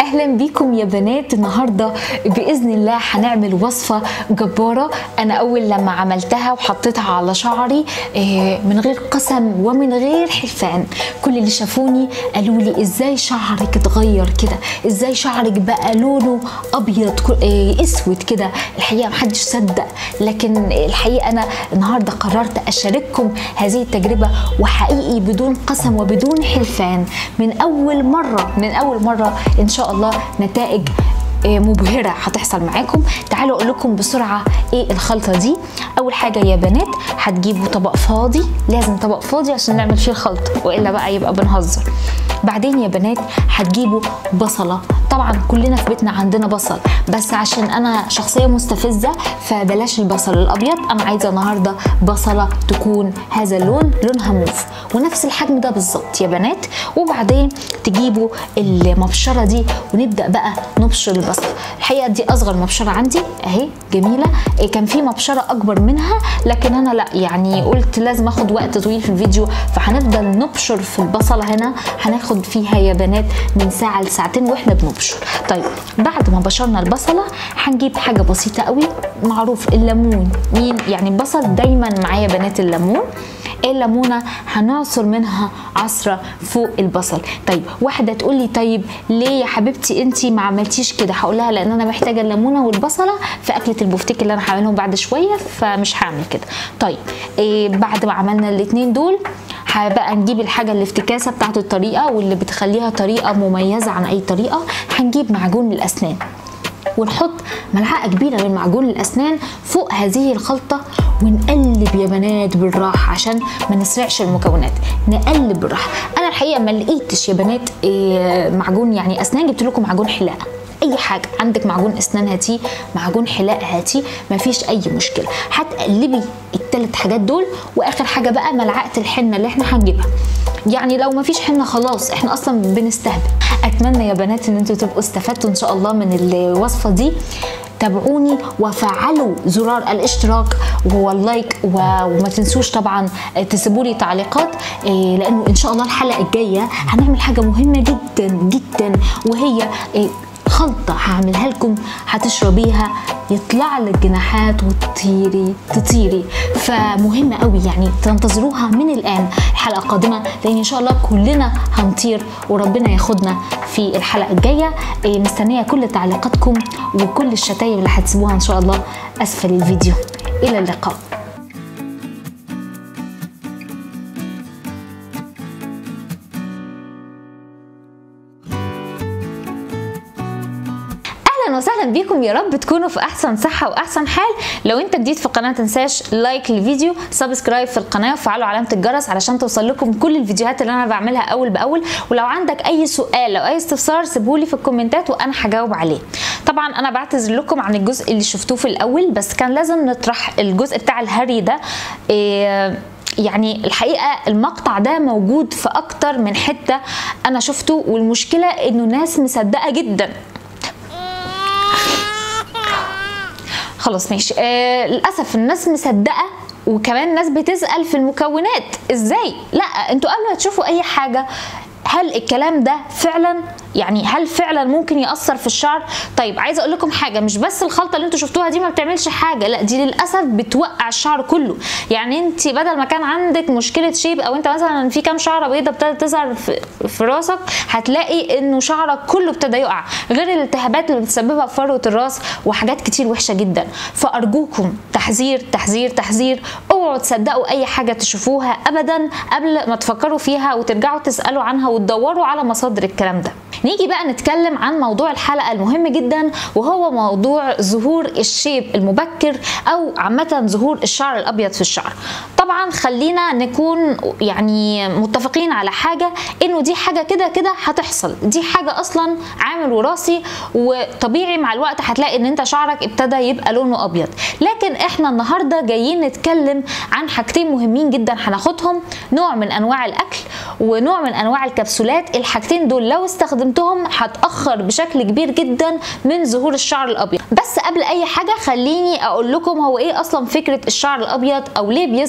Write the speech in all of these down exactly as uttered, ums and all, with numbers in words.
اهلا بيكم يا بنات. النهارده باذن الله هنعمل وصفه جباره. انا اول لما عملتها وحطيتها على شعري من غير قسم ومن غير حلفان، كل اللي شافوني قالوا لي ازاي شعرك اتغير كده، ازاي شعرك بقى لونه ابيض اسود كده. الحقيقه محدش صدق، لكن الحقيقه انا النهارده قررت اشارككم هذه التجربه، وحقيقي بدون قسم وبدون حلفان، من اول مره من اول مره ان شاء الله نتائج مبهرة هتحصل معاكم. تعالوا اقول لكم بسرعة ايه الخلطة دي. اول حاجة يا بنات هتجيبوا طبق فاضي، لازم طبق فاضي عشان نعمل فيه الخلطة، والا بقى يبقى بنهزر. بعدين يا بنات هتجيبوا بصلة. طبعا كلنا في بيتنا عندنا بصل، بس عشان انا شخصية مستفزة فبلاش البصل الابيض، انا عايزة النهاردة بصلة تكون هذا اللون، لونها موف ونفس الحجم ده بالظبط يا بنات. وبعدين تجيبوا المبشرة دي ونبدأ بقى نبشر البصل. الحقيقة دي اصغر مبشرة عندي اهي، جميلة. كان في مبشرة اكبر منها لكن انا لا، يعني قلت لازم اخد وقت طويل في الفيديو، فهنفضل نبشر في البصلة هنا، هناخد فيها يا بنات من ساعة لساعتين واحنا بنبشر. طيب بعد ما بشرنا البصلة هنجيب حاجة بسيطة قوي، معروف الليمون. مين يعني البصل دايما معايا بنات الليمون. الليمونه هنعصر منها عصره فوق البصل. طيب واحده تقول لي طيب ليه يا حبيبتي انتي ما عملتيش كده؟ هقول لها لان انا محتاجه الليمونه والبصله في اكله البفتيك اللي انا هعملهم بعد شويه، فمش هعمل كده. طيب إيه بعد ما عملنا الاثنين دول بقى نجيب الحاجه الافتكاسه بتاعت الطريقه واللي بتخليها طريقه مميزه عن اي طريقه. هنجيب معجون الاسنان ونحط ملعقه كبيره من معجون الاسنان فوق هذه الخلطه، ونقلب يا بنات بالراحه عشان ما نسرقش المكونات. نقلب بالراحه. انا الحقيقه ما لقيتش يا بنات معجون يعني اسنان، جبت لكم معجون حلاقه. اي حاجه عندك معجون اسنان هاتيه، معجون حلاقه هاتيه، مفيش اي مشكله. هتقلبي الثلاث حاجات دول، واخر حاجه بقى ملعقه الحنه اللي احنا هنجيبها. يعني لو مفيش حنه خلاص احنا اصلا بنستهبل. اتمنى يا بنات ان انتوا تبقوا استفدتوا ان شاء الله من الوصفه دي. تابعوني وفعلوا زرار الاشتراك واللايك، وما تنسوش طبعا تسيبوا لي تعليقات، لانه ان شاء الله الحلقه الجايه هنعمل حاجه مهمه جدا جدا، وهي خلطه هعملها لكم هتشربيها يطلع لك جناحات وتطيري تطيري. فمهمه قوي يعني تنتظروها من الان الحلقه القادمه، لان ان شاء الله كلنا هنطير وربنا ياخدنا في الحلقه الجايه. مستنيه كل تعليقاتكم وكل الشتايم اللي هتسيبوها ان شاء الله اسفل الفيديو. الى اللقاء. اهلا وسهلا بيكم، يا رب تكونوا في احسن صحه واحسن حال. لو انت جديد في القناه متنساش لايك للفيديو، سبسكرايب في القناه، وفعلوا علامه الجرس علشان توصل لكم كل الفيديوهات اللي انا بعملها اول باول. ولو عندك اي سؤال او اي استفسار سيبولي في الكومنتات وانا هجاوب عليه. طبعا انا بعتذر لكم عن الجزء اللي شفتوه في الاول، بس كان لازم نطرح الجزء بتاع الهري ده. إيه يعني الحقيقه المقطع ده موجود في اكتر من حته انا شفته، والمشكله انه ناس مصدقه جدا. خلاص ماشي. آه للاسف الناس مصدقه، وكمان ناس بتسال في المكونات ازاي. لا انتوا قبل ما تشوفوا اي حاجه، هل الكلام ده فعلا يعني هل فعلا ممكن يأثر في الشعر؟ طيب عايزه اقول لكم حاجه، مش بس الخلطه اللي انتوا شفتوها دي ما بتعملش حاجه، لا دي للاسف بتوقع الشعر كله. يعني انت بدل ما كان عندك مشكله شيب، او انت مثلا في كام شعره بيضه ابتدت تظهر في, في راسك، هتلاقي انه شعرك كله ابتدى يقع، غير الالتهابات اللي بتسببها في فروه الراس وحاجات كتير وحشه جدا. فارجوكم تحذير تحذير تحذير، اوعوا تصدقوا اي حاجه تشوفوها ابدا قبل ما تفكروا فيها وترجعوا تسالوا عنها وتدوروا على مصادر الكلام ده. نيجي بقى نتكلم عن موضوع الحلقه المهم جدا، وهو موضوع ظهور الشيب المبكر او عامه ظهور الشعر الابيض في الشعر. طبعا خلينا نكون يعني متفقين على حاجه، انه دي حاجه كده كده هتحصل، دي حاجه اصلا عامل وراثي، وطبيعي مع الوقت هتلاقي ان انت شعرك ابتدى يبقى لونه ابيض. لكن احنا النهارده جايين نتكلم عن حاجتين مهمين جدا هناخدهم، نوع من انواع الاكل ونوع من انواع الكبسولات. الحاجتين دول لو استخدمتهم هتاخر بشكل كبير جدا من ظهور الشعر الابيض. بس قبل اي حاجه خليني اقول لكم هو ايه اصلا فكره الشعر الابيض، او ليه بيظهر الشعر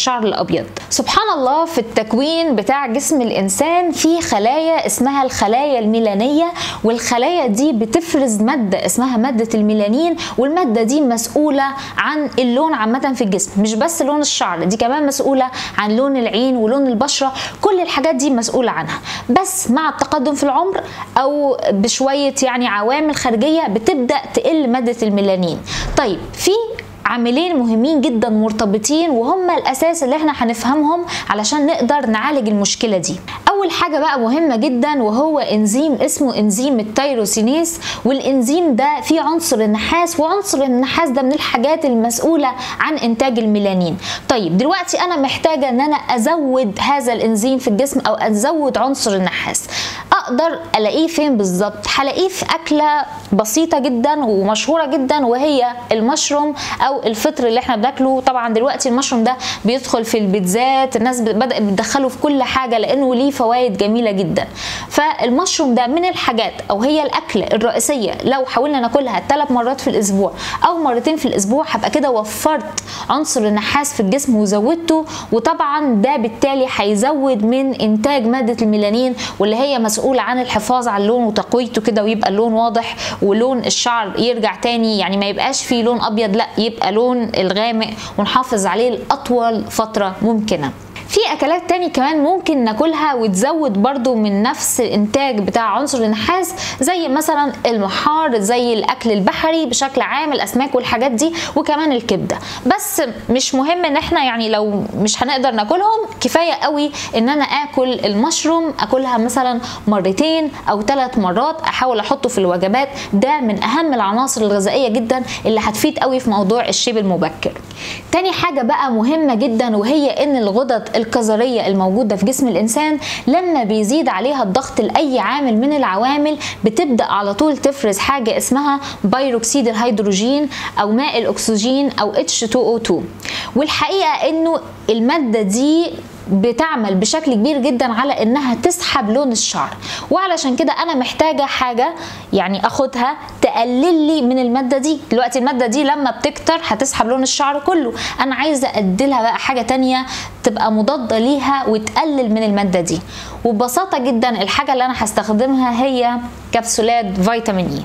الشعر الابيض. سبحان الله في التكوين بتاع جسم الانسان في خلايا اسمها الخلايا الميلانيه، والخلايا دي بتفرز ماده اسمها ماده الميلانين، والماده دي مسؤوله عن اللون عامه في الجسم، مش بس لون الشعر، دي كمان مسؤوله عن لون العين ولون البشره، كل الحاجات دي مسؤوله عنها. بس مع التقدم في العمر او بشويه يعني عوامل خارجيه بتبدا تقل ماده الميلانين. طيب في عاملين مهمين جدا مرتبطين وهم الاساس اللي احنا هنفهمهم علشان نقدر نعالج المشكله دي. اول حاجه بقى مهمه جدا وهو انزيم اسمه انزيم التيروسينيز، والانزيم ده فيه عنصر النحاس، وعنصر النحاس ده من الحاجات المسؤوله عن انتاج الميلانين. طيب دلوقتي انا محتاجه ان انا ازود هذا الانزيم في الجسم او ازود عنصر النحاس. اقدر الاقيه فين بالظبط؟ هلاقيه في اكله بسيطه جدا ومشهوره جدا وهي المشروم او الفطر اللي احنا بناكله. طبعا دلوقتي المشروم ده بيدخل في البيتزات، الناس بدات بتدخله في كل حاجه لانه ليه فوائد جميله جدا. فالمشروم ده من الحاجات او هي الاكله الرئيسيه لو حاولنا ناكلها ثلاث مرات في الاسبوع او مرتين في الاسبوع هبقى كده وفرت عنصر النحاس في الجسم وزودته، وطبعا ده بالتالي هيزود من انتاج ماده الميلانين واللي هي مسؤوله عن الحفاظ على اللون وتقويته كده ويبقى اللون واضح ولون الشعر يرجع تاني، يعني ما يبقاش فيه لون ابيض، لا يبقى لون الغامق ونحافظ عليه لاطول فتره ممكنه. في اكلات تاني كمان ممكن ناكلها وتزود برضو من نفس الانتاج بتاع عنصر النحاس، زي مثلا المحار، زي الاكل البحري بشكل عام، الاسماك والحاجات دي، وكمان الكبده. بس مش مهم ان احنا يعني لو مش هنقدر ناكلهم كفايه قوي ان انا اكل المشروم، اكلها مثلا مرتين او ثلاث مرات، احاول احطه في الوجبات. ده من اهم العناصر الغذائيه جدا اللي هتفيد قوي في موضوع الشيب المبكر. تاني حاجه بقى مهمه جدا وهي ان الغدد الكظريه الموجوده في جسم الانسان لما بيزيد عليها الضغط لاي عامل من العوامل بتبدا على طول تفرز حاجه اسمها بيروكسيد الهيدروجين او ماء الاكسجين او اتش تو او تو. والحقيقه انه الماده دي بتعمل بشكل كبير جدا على انها تسحب لون الشعر، وعلشان كده انا محتاجه حاجه يعني اخدها تقلل لي من الماده دي. دلوقتي الماده دي لما بتكتر هتسحب لون الشعر كله، انا عايزه اديلها بقى حاجه تانية تبقى مضاده ليها وتقلل من الماده دي. وببساطه جدا الحاجه اللي انا هستخدمها هي كبسولات فيتامين اي.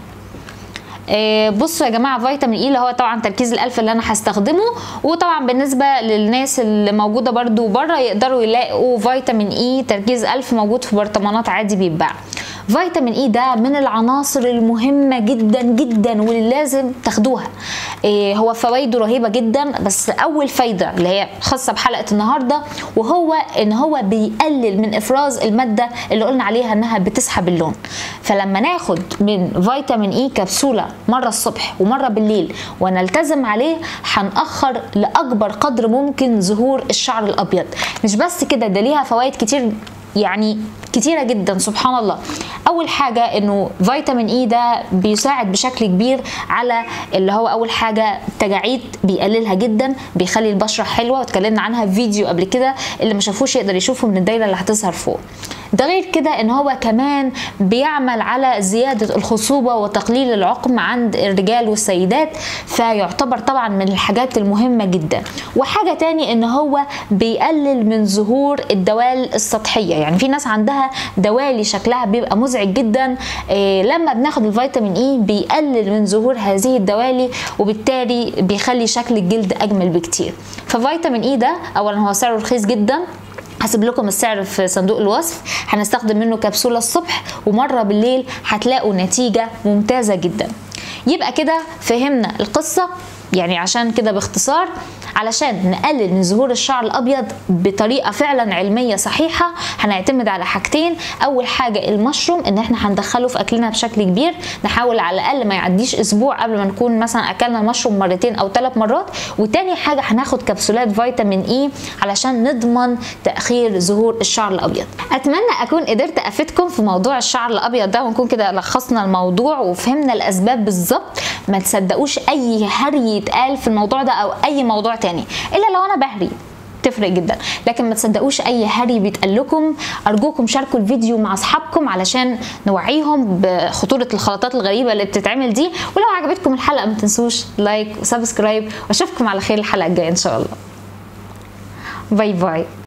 بصوا يا جماعه، فيتامين اي اللي هو طبعا تركيز الالف اللي انا هستخدمه، وطبعا بالنسبه للناس اللي موجوده برده بره يقدروا يلاقوا فيتامين اي تركيز الف موجود في برطمانات عادي بيتباع. فيتامين اي ده من العناصر المهمه جدا جدا واللي لازم تاخدوها. إيه هو فوائده رهيبه جدا، بس اول فايده اللي هي خاصه بحلقه النهارده وهو ان هو بيقلل من افراز الماده اللي قلنا عليها انها بتسحب اللون. فلما ناخد من فيتامين اي كبسوله مره الصبح ومره بالليل ونلتزم عليه هنأخر لاكبر قدر ممكن ظهور الشعر الابيض. مش بس كده، ده ليها فوائد كتير يعني كتيرة جدا سبحان الله. اول حاجة انه فيتامين اي ده بيساعد بشكل كبير على اللي هو اول حاجة التجاعيد، بيقللها جدا، بيخلي البشرة حلوة واتكلمنا عنها في فيديو قبل كده، اللي ما شافوش يقدر يشوفه من الدايرة اللي هتظهر فوق. ده غير كده ان هو كمان بيعمل على زيادة الخصوبة وتقليل العقم عند الرجال والسيدات، فيعتبر طبعا من الحاجات المهمة جدا. وحاجة تاني ان هو بيقلل من ظهور الدوال السطحية، يعني في ناس عندها دوالي شكلها بيبقى مزعج جدا، إيه لما بناخد الفيتامين اي بيقلل من ظهور هذه الدوالي وبالتالي بيخلي شكل الجلد اجمل بكتير. ففيتامين اي ده اولا هو سعره رخيص جدا، هسيب لكم السعر في صندوق الوصف. هنستخدم منه كبسولة الصبح ومرة بالليل، هتلاقوا نتيجة ممتازة جدا. يبقى كده فهمنا القصة، يعني عشان كده باختصار علشان نقلل من ظهور الشعر الابيض بطريقه فعلا علميه صحيحه هنعتمد على حاجتين. اول حاجه المشروم، ان احنا هندخله في اكلنا بشكل كبير، نحاول على الاقل ما يعديش اسبوع قبل ما نكون مثلا اكلنا المشروم مرتين او ثلاث مرات. وتاني حاجه هناخد كبسولات فيتامين اي علشان نضمن تاخير ظهور الشعر الابيض. اتمنى اكون قدرت افيدكم في موضوع الشعر الابيض ده، ونكون كده لخصنا الموضوع وفهمنا الاسباب بالظبط. ما تصدقوش اي هري يتقال في الموضوع ده او اي موضوع تاني الا لو انا بهري، تفرق جدا، لكن ما تصدقوش اي هري بيتقال لكم. ارجوكم شاركوا الفيديو مع اصحابكم علشان نوعيهم بخطوره الخلطات الغريبه اللي بتتعمل دي. ولو عجبتكم الحلقه ما تنسوش لايك وسبسكرايب، واشوفكم على خير الحلقه الجايه ان شاء الله. باي باي.